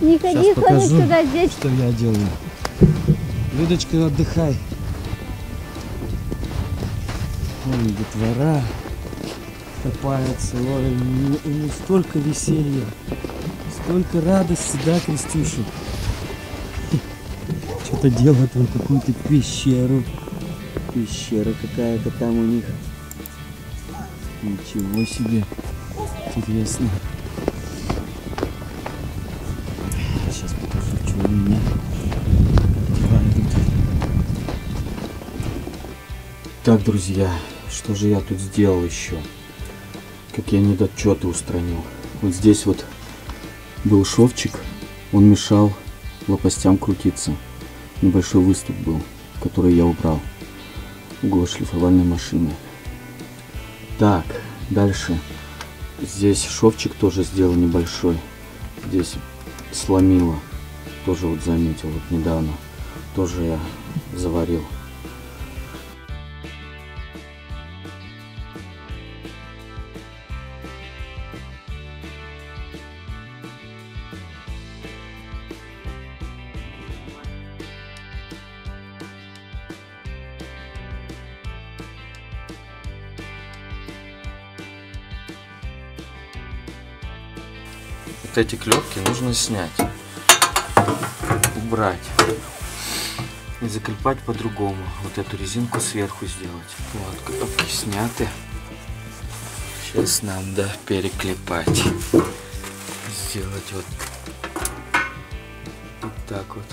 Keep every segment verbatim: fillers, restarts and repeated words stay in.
Не ходи, Сейчас покажу, ходишь туда, здесь. что я делаю. Людочка, отдыхай. Вон детвора копается. Ой, у нее столько веселья, столько радости, да, Крестюша? Что-то делает он какую-то пещеру. Пещера какая-то там у них. Ничего себе. Интересно. Сейчас покажу, что у меня. Так, друзья, что же я тут сделал еще? Как я недочеты устранил. Вот здесь вот был шовчик, он мешал лопастям крутиться. Небольшой выступ был, который я убрал. Угол шлифовальной машины. Так, дальше. Здесь шовчик тоже сделал небольшой. Здесь сломило. Тоже вот заметил вот недавно. Тоже я заварил. Вот эти клепки нужно снять, убрать и закрепать по-другому. Вот эту резинку сверху сделать. Вот клепки сняты. Сейчас нам, да, переклепать. Сделать вот, вот так вот.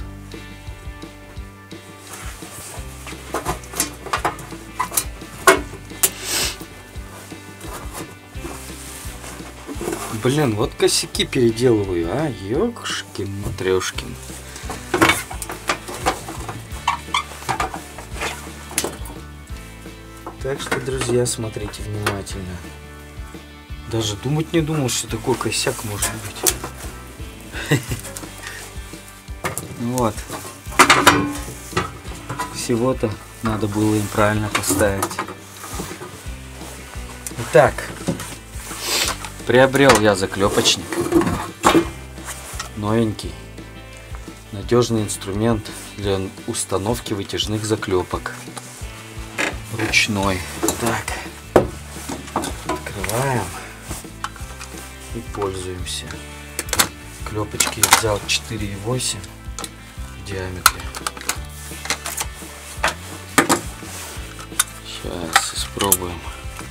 Блин, вот косяки переделываю, а, ёкшкин-матрёшкин. Так что, друзья, смотрите внимательно. Даже думать не думал, что такой косяк может быть. Вот. Всего-то надо было им правильно поставить. Итак. Приобрел я заклепочник, новенький, надежный инструмент для установки вытяжных заклепок, ручной. Так, открываем и пользуемся. Клепочки я взял четыре и восемь в диаметре. Сейчас испробуем.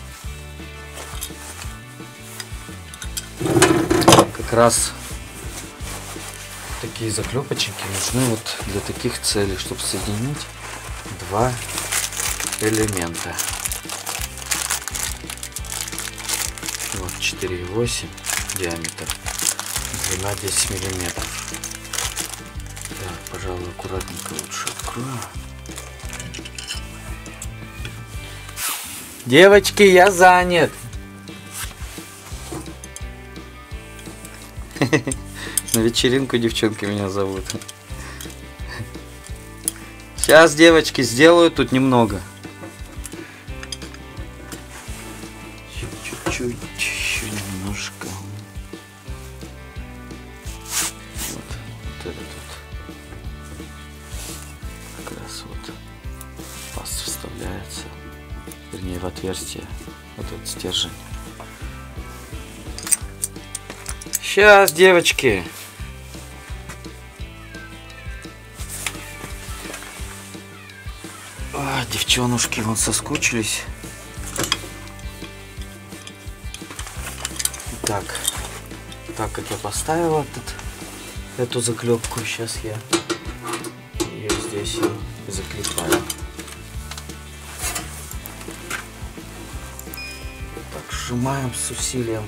Как раз такие заклепочки нужны вот для таких целей, чтобы соединить два элемента. Вот четыре и восемь диаметр, длина десять миллиметров. Так, пожалуй, аккуратненько лучше открою. Девочки, я занят. На вечеринку девчонки меня зовут. Сейчас, девочки, сделаю тут немного. Чуть-чуть, еще немножко. Вот, вот это тут. Как раз вот паст вставляется. Вернее, в отверстие. Вот этот стержень. Сейчас, девочки. А, девчонушки вон соскучились. Так, так как я поставил этот, эту заклепку, сейчас я ее здесь и закрепляю. Так, сжимаем с усилием.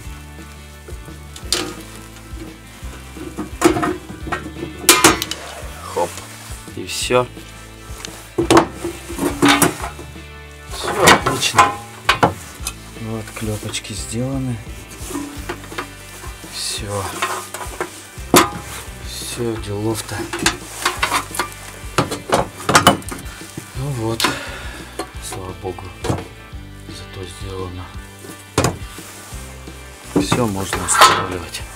Хоп, и все. Все отлично. Вот клепочки сделаны. Все. Все, делов-то. Ну вот. Слава богу. Зато сделано. Все можно устанавливать.